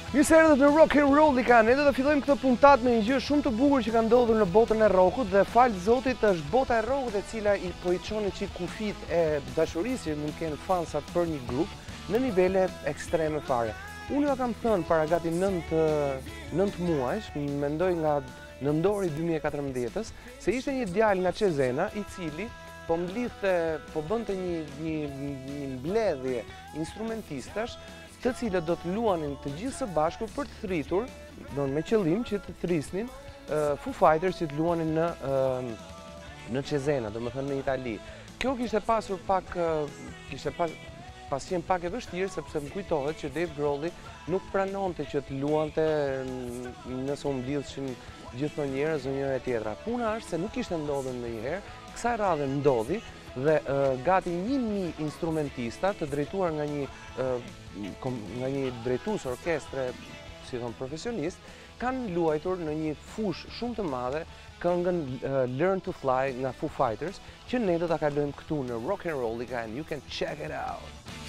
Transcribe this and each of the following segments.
Mirë se erdhët në Rock and Rollica. Ne do të fillojmë këtë puntat me një gjë shumë të bukur që ka ndodhur në botën e rockut dhe falë Zotit është bota e rockut e cila i po i çon çik kufit e dashurisë që mund të kenë fansat për një grup në nivele ekstreme fare. Unë ja kam thënë para gati 9 muajsh, mendoj nga nëntori 2014-s, se ishte një djalë nga Cezena i cili po bënte një mbledhje instrumentistash të cilët do të luanin të gjithë së bashku për të thritur, me qëllim që të thrisnin Foo Fighters që të luanin në Cesena, do më thënë në Itali. Kjo kishte pasur pak, pas qenë pak e vështirë, sepse më kujtohet që Dave Grohl nuk pranonte që të luante nëse u mblidhshin gjithmonë njerëz o njëra e tjetra. Puna është se nuk ishte ndodhur ndonjëherë, kësaj radhe ndodhi dhe gati 1000 instrumentista të drejtuar nga një drejtues orkestre, si thon profesionist, kanë luajtur në një fush shumë të madhe këngën Learn to Fly nga Foo Fighters, që ne do ta kalojmë këtu në Rock and Rollica and you can check it out.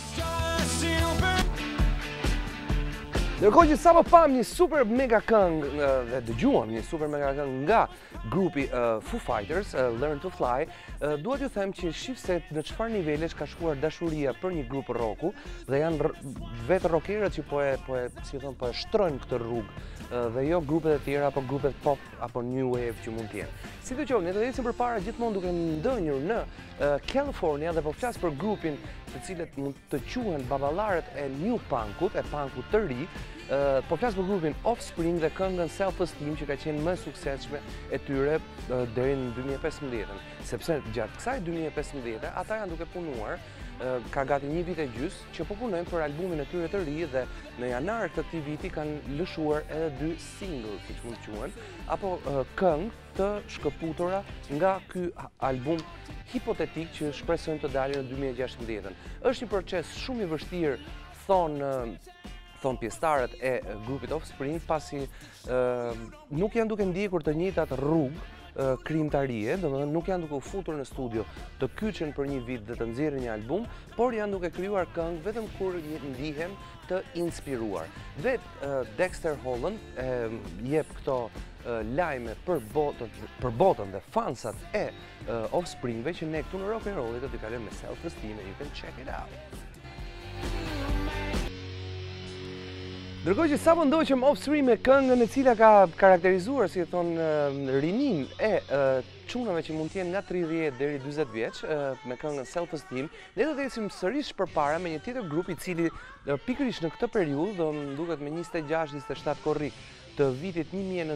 Ndërkohë që sapo pam një super mega këngë dhe dëgjuam një super mega këngë nga grupi Foo Fighters, Learn to Fly, duhet ju them që shif se në çfarë nivelesh ka shkuar dashuria për një grup rocku dhe janë vetë rockerët që po e shtrojnë këtë rrugë dhe jo grupet e tjera apo grupet pop apo new wave që mund të jenë. Sidoqoftë, ne do të ecim përpara gjithmonë duke ndënjur në California dhe po flas për grupin të cilët mund të quhen baballarët e new punkut, e punkut të ri. Po flas për grupin Offspring dhe këngën Self Esteem që ka qenë më e suksesshme e tyre deri në 2015, sepse gjatë kësaj 2015 ata janë duke punuar ka gati një vit e gjys që po punojnë për albumin e tyre të ri dhe në janar të këtij viti kanë lëshuar edhe 2 singles, siç mund të quhen, apo këngë të shkëputura nga ky album hipotetik që shpresojmë të dalë në 2016. Është një proces shumë i vështirë, thon pjesëtarët e grupit Offspring, pasi nuk janë duke ndjekur të njëjtat rrugë krijimtarie, domethënë nuk janë duke u futur në studio të kyçen për një vit dhe të nxjerrin një album, por janë duke krijuar këngë vetëm kur ndihen të inspiruar. Dexter Holland jep këto lajme për botën dhe fansat e Offspringve që ne këtu në Rock and Roll do t'i kalojmë me Self Esteem and you can check it out. Ndërkohë që sapo ndoqëm Offspring me këngën e cila ka karakterizuar, si e thon, rinin e çunave që mund të jenë nga 30 deri 40 vjeç, me këngën Self Esteem, ne do të ecim sërish përpara me një tjetër grup i cili pikërisht në këtë periudhë, do më duket me 26-27 korrik të vitit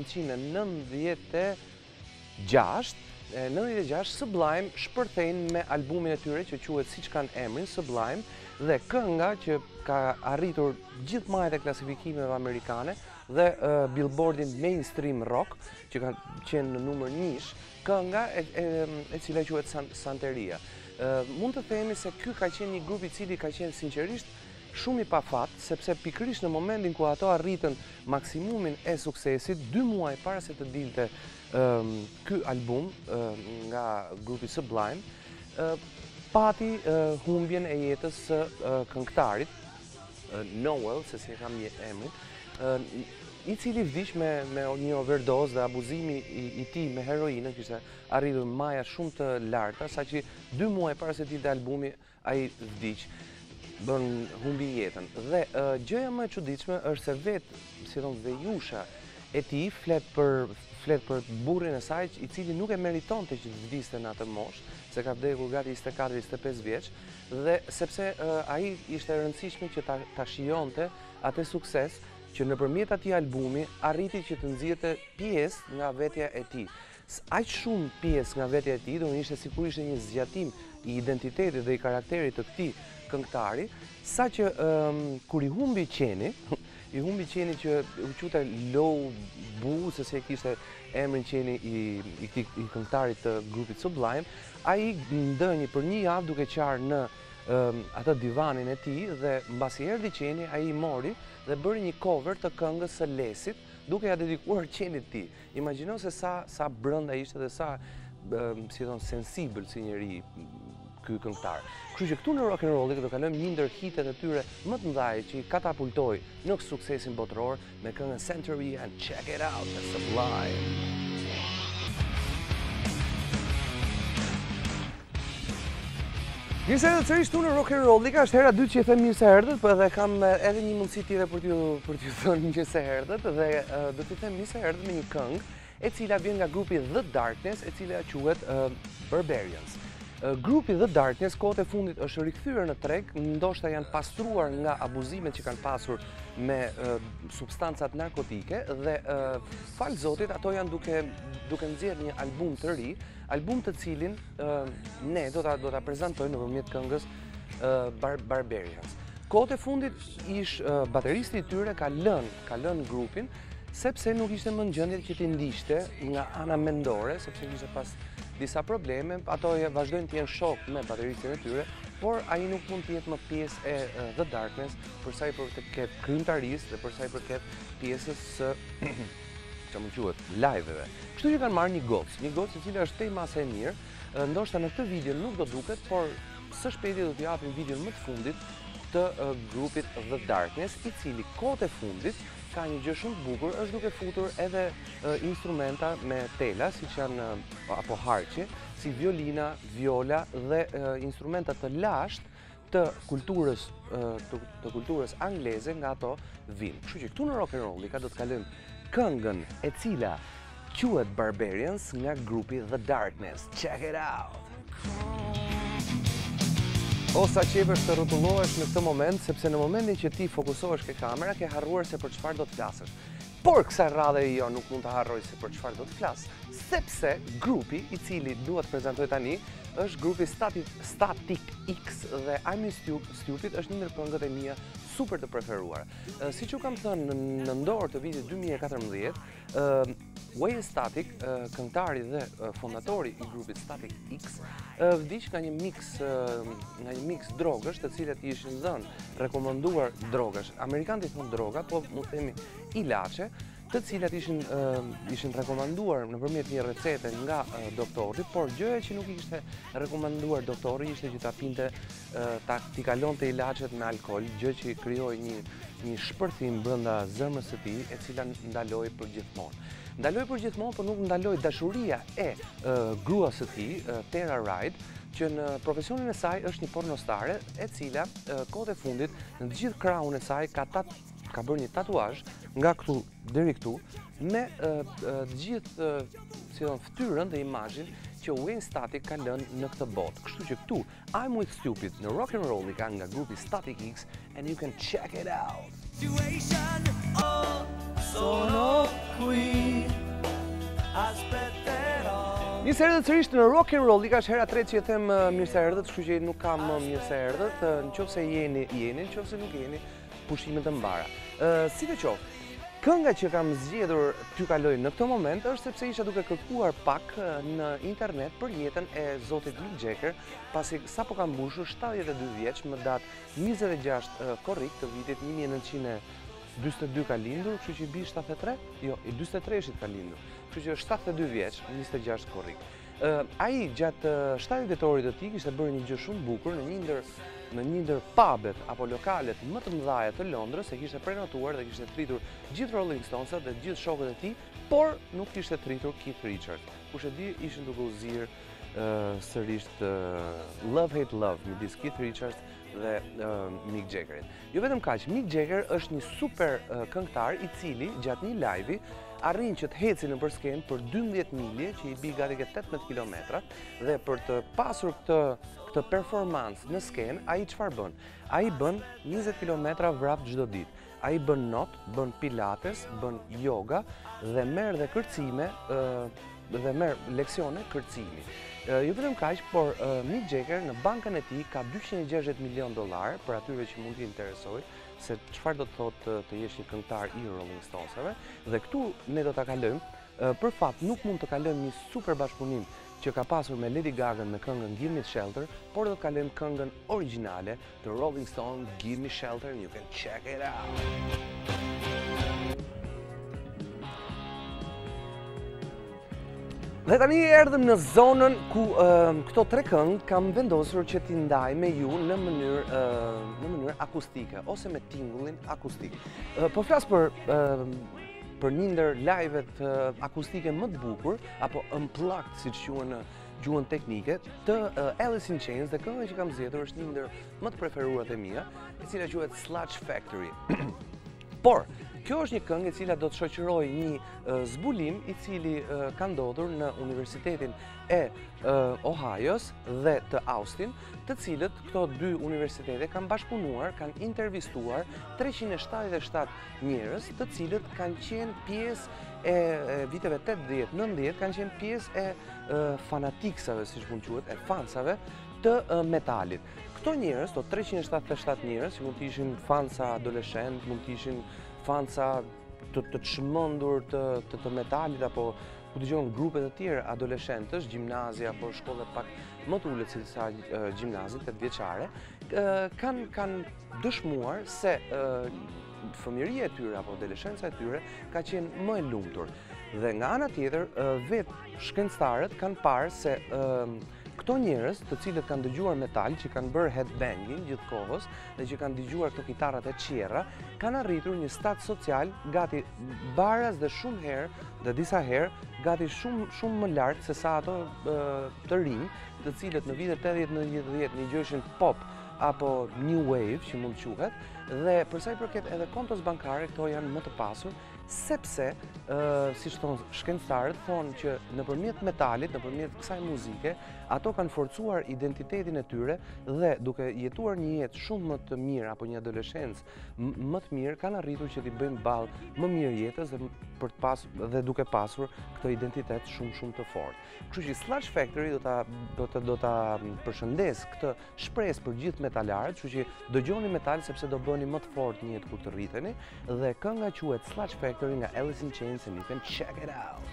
1996, Sublime shpërthejnë me albumin e tyre që quhet siç kanë emrin Sublime, dhe kënga që ka arritur gjithë majat e klasifikimeve amerikane dhe Billboardin mainstream rock që ka qenë në numër 1, kënga e cila quhet Santeria. Mund të themi se ky ka qenë një grup i cili ka qenë sinqerisht shumë i pafat, sepse pikërisht në momentin ku ato arritën maksimumin e suksesit, 2 muaj para se të dilte ky album nga grupi Sublime, pati humbjen e jetës së këngëtarit Noel, se si e kam emrin, i cili vdiq me një overdose dhe abuzimi i tij me heroinën, kishte arritur maja shumë të larta, saqë 2 muaj para se dilte albumi ai vdiq, humbi jetën. Dhe gjëja më e çuditshme është se vetë, si thon, vejusha e tij flet për burrin e saj, i cili nuk e meritonte që të vdiste në atë moshë, se ka vdekur gati 24-25 vjeç, dhe sepse ai ishte rëndësishme që ta shijonte atë sukses që nëpërmjet atij albumi arriti që të nxirrte pjesë nga vetja e tij. Aq shumë pjesë nga vetja e tij, do ishte sikur ishte një zgjatim i identitetit dhe i karakterit të këtij këngëtari, saqë kur i humbi qeni që u quajte Low Bu, se si e kishte emrin qeni i këngëtarit të grupit Sublime, ai ndënji për një javë duke qarë në atë divanin e tij dhe mbasi erdhi qeni, ai i mori dhe bëri një cover të këngës së Lesit, duke ja dedikuar qenit tij. Imagjino se sa brenda ishte dhe sa si thon sensibël si njeri ky këngëtar. Kështu që këtu në rock and roll do kalojmë një ndër hitet e tyre më të mëdha që i katapultoi në suksesin botëror me këngën Century and Check It Out, the Sublime. Mirë se erdhët sërish tu në Rock and Rollica, është hera dytë që i them mirë se erdhët, po edhe kam edhe një mundësi tjetër për t'ju thënë mirë se erdhët dhe do t'ju them mirë se erdhët me një këngë e cila vjen nga grupi The Darkness, e cila quhet Barbarians. Grupi The Darkness kohët e fundit është rikthyer në treg, ndoshta janë pastruar nga abuzimet që kanë pasur me substancat narkotike dhe fal Zotit ato janë duke nxjerrë një album të ri, album të cilin ne do ta prezantojmë nëpërmjet këngës Barbarians. Kohët e fundit bateristi i tyre ka lënë grupin sepse nuk ishte më në gjendje që t'i ndiqte nga ana mendore, sepse kishte pas disa probleme, ato vazhdojnë të jenë shok me bateristin e tyre, por ai nuk mund të jetë më pjesë e The Darkness për sa i përket krijimtarisë dhe për sa i përket pjesës së që më quhet live-eve. Kështu që kanë marrë një gocë e cila është tej masa e mirë, ndoshta në këtë video nuk do duket, por së shpejti do t'ju japim videon më të fundit të grupit The Darkness, i cili kohët e fundit ka një gjë shumë të bukur, është duke futur edhe instrumenta me tela, siç janë apo harqe, si violina, viola dhe instrumenta të lashtë të kulturës angleze nga ato vinë. Kështu që këtu në Rock and Rollica do të kalojmë këngën e cila quhet Barbarians nga grupi The Darkness. Check it out! O sa qevesh të rrotullohesh në këtë moment, sepse në momentin që ti fokusohesh ke kamera, ke harruar se për çfarë do të flasësh. Por kësaj radhe jo nuk mund të harroj se për çfarë do të flas, sepse grupi i cili dua të prezantoj tani është grupi Static X dhe I'm Stupid është një ndër këngët e mia super të preferuara. Siç u kam thënë në ndor të vitit 2014, Way Static, këngëtari dhe fondatori i grupit Static X, vdiq nga një mix drogësh, të cilat i ishin dhënë rekomanduar drogësh. Amerikanët i thonë droga, po mund të themi ilaçe, të cilat ishin rekomanduar nëpërmjet një recete nga doktori, por gjëja që nuk i kishte rekomanduar doktori ishte që ta pinte, t'i kalonte ilaçet me alkool, gjë që krijoi një shpërthim brenda zemrës së tij, e cila ndaloi përgjithmonë. Ndaloi përgjithmonë, por nuk ndaloi dashuria e gruas së tij, Tara Wright, që në profesionin e saj është një pornostare, e cila kohët e fundit në të gjithë krahun e saj ka bërë një tatuazh nga këtu deri këtu me të gjithë fytyrën dhe imazhin që Wayne Static ka lënë në këtë botë. Kështu që këtu I'm with Stupid në Rock and Rollica nga grupi Static X, and you can check it out. Sono qui, aspetterò. Mirë se erdhët sërish në Rock and Rollica, është hera tretë që e them mirë se erdhët, kështu që nuk kam mirë se erdhët, nëse jeni, nëse nuk jeni, pushimet e mbara. Si të qoftë, kënga që kam zgjedhur t'ju kaloj në këtë moment është sepse isha duke kërkuar pak në internet për jetën e zotit Mick Jagger, pasi sapo ka mbushur 72 vjeç më datë 26 korrik të vitit 1942 ka lindur, kështu që i bi 73? Jo, i 43-shit ka lindur, kështu që 72 vjeç, 26 korrik. Ai gjatë 70 vjetorit të tij kishte bërë një gjë shumë bukur në një ndër pubet apo lokalet më të mëdha të Londrës, e kishte prenotuar dhe kishte tritur gjithë Rolling Stonesat dhe gjithë shokët e tij, por nuk kishte tritur Keith Richards. Kush e di, ishin duke u zirë sërish Love Hate Love midis Keith Richards dhe Mick Jaggerit. Jo vetëm kaq, Mick Jagger është një super këngëtar i cili gjatë një live-i arrin që të heci nëpër skenë për 12 milje, që i bi gati ke 18 kilometra, dhe për të pasur këtë performancë në skenë, ai çfarë bën? Ai bën 20 kilometra vrap çdo ditë. Ai bën not, bën pilates, bën yoga dhe merr dhe kërcime dhe merr leksione kërcimi. Jo vetëm kaq, por Mick Jagger në bankën e tij ka $260 milion për atyre që mund t'i interesojë se çfarë do të thotë të jesh një këngëtar i Rolling Stonesave, dhe këtu ne do ta kalojmë. Për fat nuk mund të kalojmë një super bashkëpunim që ka pasur me Lady Gaga me këngën Give Me Shelter, por do të kalojmë këngën origjinale të Rolling Stone, Give Me Shelter, and you can check it out. Dhe tani erdhëm në zonën ku këto tre këngë kam vendosur që t'i ndaj me ju në mënyrë akustike ose me tingullin akustik. Po flas për një ndër live-et akustike më të bukur apo unplugged, siç quhen në gjuhën teknike, të Alice in Chains, dhe kënga që kam zgjedhur është një ndër më të preferuarat e mia, e cila quhet Sludge Factory. Por kjo është një këngë e cila do të shoqëroj një zbulim i cili ka ndodhur në Universitetin e Ohio's dhe të Austin, të cilët këto dy universitete kanë bashkëpunuar, kanë intervistuar 377 njerëz, të cilët kanë qenë pjesë e viteve 80-90, kanë qenë pjesë e fanatiksave, siç mund quhet, e fansave të metalit. Këto njerëz, to 377 njerëz, që mund të ishin fansa adoleshent, mund të ishin fansa të çmendur të metalit, apo ku dëgjon grupe të tjera adoleshentësh, gjimnazia apo shkolle pak më të ulët se sa gjimnazit, 8 vjeçare, kanë dëshmuar se fëmijëria e tyre apo adoleshenca e tyre ka qenë më e lumtur. Dhe nga ana tjetër, vetë shkencëtarët kanë parë se këto njerëz, të cilët kanë dëgjuar metal, që kanë bërë headbanging gjithkohës dhe që kanë dëgjuar këto kitarrat e qerra, kanë arritur një stat social gati baraz dhe shumë herë, dhe disa herë, gati shumë më lart se sa ato të rinj, të cilët në vitet 80-90 një gjëshin pop apo new wave, që mund quhet, dhe përsa i përket edhe kontos bankare, këto janë më të pasur, sepse, siç thonë shkencëtarët, thonë që nëpërmjet metalit, nëpërmjet kësaj muzike, ato kanë forcuar identitetin e tyre dhe duke jetuar një jetë shumë më të mirë apo një adoleshencë më të mirë, kanë arritur që t'i bëjmë ballë më mirë jetës dhe duke pasur këtë identitet shumë të fortë. Kështu që Sludge Factory do ta përshëndes këtë shpresë për gjithë metalarët, kështu që dëgjoni metal sepse do bëni më të fortë një jetë kur të rriteni, dhe kënga quhet Sludge Factory nga Alice in Chains, and you can check it out.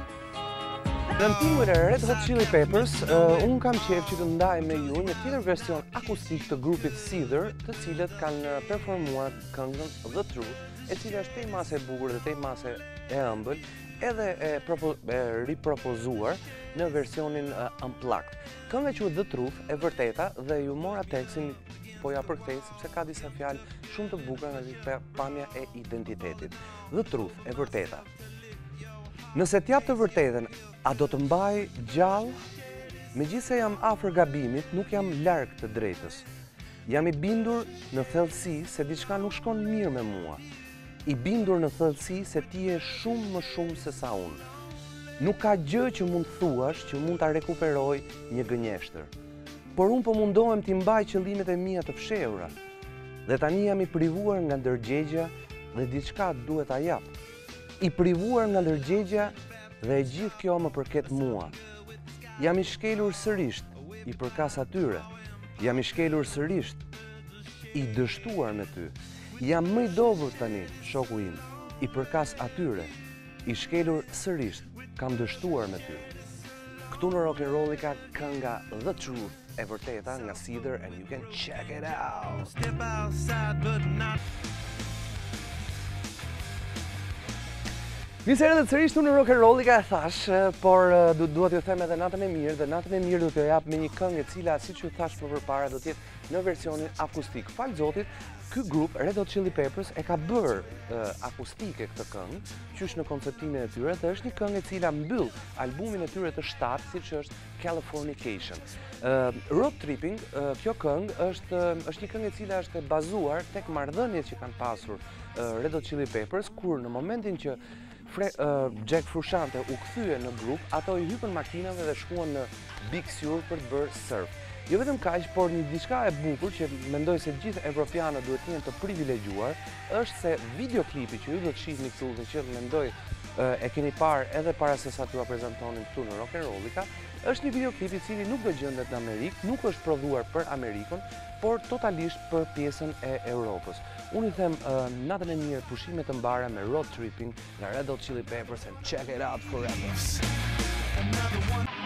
Në tingull e Red Hot Chili Peppers, unë kam qejf që të ndaj me ju një tjetër version akustik të grupit Seether, të cilët kanë performuar këngën The Truth, e cila është tej mase e bukur dhe tej mase e ëmbël, edhe e ripropozuar në versionin unplugged. Kënga quhet The Truth, e vërteta, dhe ju mora tekstin, po ja përkthej sepse ka disa fjalë shumë të bukura nga pamja e identitetit. The Truth, e vërteta. Nëse t'jap të vërtetën, a do të mbaj gjallë? Megjithse jam afër gabimit, nuk jam larg të drejtës. Jam i bindur në thellësi se diçka nuk shkon mirë me mua. I bindur në thellësi se ti je shumë më shumë se sa unë. Nuk ka gjë që mund thuash që mund ta rekuperoj një gënjeshtër. Por unë po mundohem t'i mbaj qëllimet e mia të fshehura. Dhe tani jam i privuar nga ndërgjegja dhe diçka duhet ta jap. I privuar nga ndërgjegja dhe e gjithë kjo më përket mua. Jam i shkelur sërisht, i përkas atyre. Jam i shkelur sërisht, i dështuar me ty. Jam më i dobër tani, shoku im, i përkas atyre. I shkelur sërisht, kam dështuar me ty. Këtu në Rollica kënga The Truth, e vërteta nga Seether, and you can check it out. Step outside but not. Mirë se erdhët sërish në Rollica, e thash, por duhet ju them edhe natën e mirë, dhe natën e mirë do t'ju jap me një këngë e cila, siç ju thash më përpara, do t'jetë në versionin akustik. Fal Zotit, ky grup Red Hot Chili Peppers e ka bërë akustike këtë këngë, qysh në konceptimin e tyre, dhe është një këngë e cila mbyll albumin e tyre të 7, siç është Californication. Road Tripping, kjo këngë është një këngë e cila është e bazuar tek marrëdhëniet që kanë pasur Red Hot Chili Peppers, kur në momentin që Jack Frusciante u kthye në grup, ato i hypën makinave dhe shkuan në Big Sur për të bërë surf. Jo vetëm kaq, por një diçka e bukur që mendoj se gjithë evropianët duhet të jenë të privilegjuar, është se videoklipi që ju do të shihni këtu dhe që mendoj e keni parë edhe para se sa t'ju prezantonim këtu në Rollica, është një videoklip i cili nuk do gjendet në Amerikë, nuk është prodhuar për Amerikën, por totalisht për pjesën e Europës. Unë i them natën e mirë, pushime të mbara me Road Tripping nga Red Hot Chili Peppers, and check it out forever.